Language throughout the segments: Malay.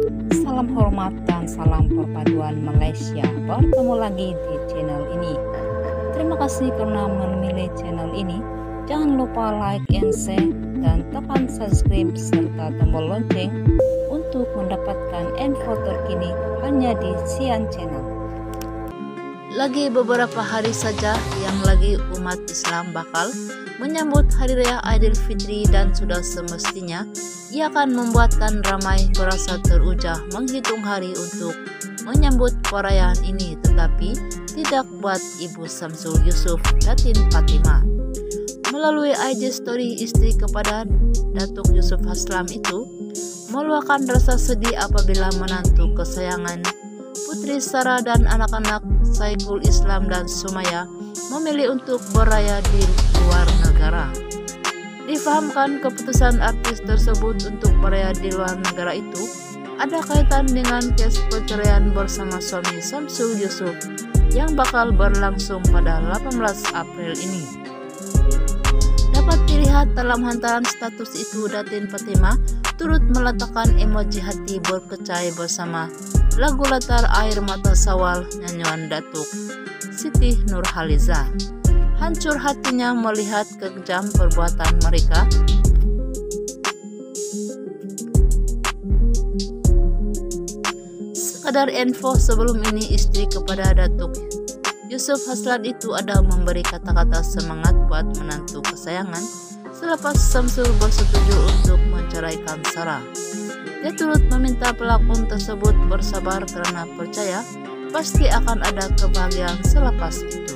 Salam hormat dan salam perpaduan Malaysia. Bertemu lagi di channel ini. Terima kasih karena memilih channel ini. Jangan lupa like and share dan tekan subscribe serta tombol lonceng untuk mendapatkan info terkini hanya di Sian Channel. Lagi beberapa hari saja yang lagi umat Islam bakal menyambut Hari Raya Aidilfitri, dan sudah semestinya ia akan membuatkan ramai merasa teruja menghitung hari untuk menyambut perayaan ini, tetapi tidak buat Ibu Samsul Yusuf Datin Fatimah. Melalui IG story, istri kepada Datuk Yusuf Haslam itu meluahkan rasa sedih apabila menantu kesayangan Putri Sarah dan anak-anak Saiful Islam dan Sumaya memilih untuk beraya di luar negara. Difahamkan keputusan artis tersebut untuk beraya di luar negara itu ada kaitan dengan kes perceraian bersama suami Samsul Yusuf yang bakal berlangsung pada 18 April ini. Dapat dilihat dalam hantaran status itu, Datin Fatimah turut meletakkan emoji hati berkecai bersama lagu latar Air Mata Sawal nyanyian Datuk Siti Nurhaliza. Hancur hatinya melihat kejam perbuatan mereka. Sekadar info, sebelum ini istri kepada Datuk Yusuf Haslan itu ada memberi kata-kata semangat buat menantu kesayangan selepas Samsul bersetuju untuk menceraikan Sarah. Dia turut meminta pelakon tersebut bersabar karena percaya pasti akan ada kebahagiaan selepas itu.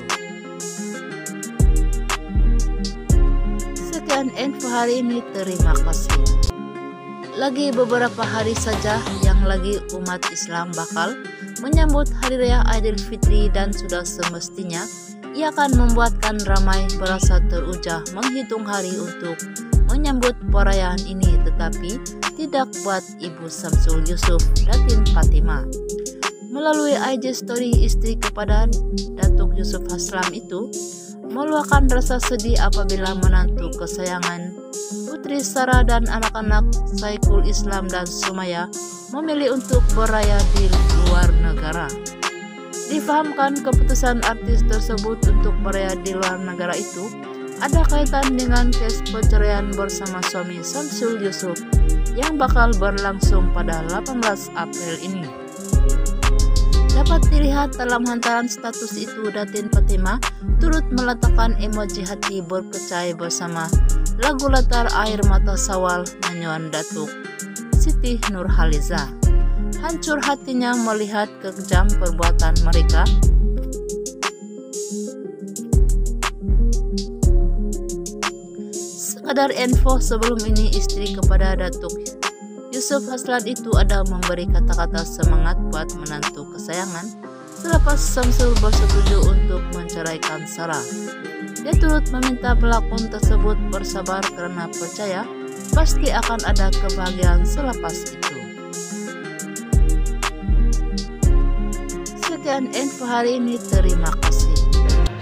Sekian info hari ini, terima kasih. Lagi beberapa hari saja yang lagi umat Islam bakal menyambut Hari Raya Aidilfitri, dan sudah semestinya ia akan membuatkan ramai merasa teruja menghitung hari untuk menyambut perayaan ini, tetapi tidak buat Ibu Samsul Yusuf Datin Fatimah. Melalui IG story, istri kepada Datuk Yusuf Haslam itu meluahkan rasa sedih apabila menantu kesayangan Putri Sarah dan anak-anak Saiful Islam dan Sumaya memilih untuk beraya di luar negara. Difahamkan keputusan artis tersebut untuk beraya di luar negara itu ada kaitan dengan kes perceraian bersama suami Samsul Yusuf yang bakal berlangsung pada 18 April ini. Dapat dilihat dalam hantaran status itu, Datin Fatimah turut meletakkan emoji hati berkecai bersama lagu latar Air Mata Sawal nyanyian Datuk Siti Nurhaliza. Hancur hatinya melihat kejam perbuatan mereka. Sekadar info, sebelum ini istri kepada Datuk Yusuf Haslan itu ada memberi kata-kata semangat buat menantu kesayangan selepas Samsul bersetuju untuk menceraikan Sarah. Dia turut meminta pelakon tersebut bersabar karena percaya pasti akan ada kebahagiaan selepas itu. Sekian info hari ini, terima kasih.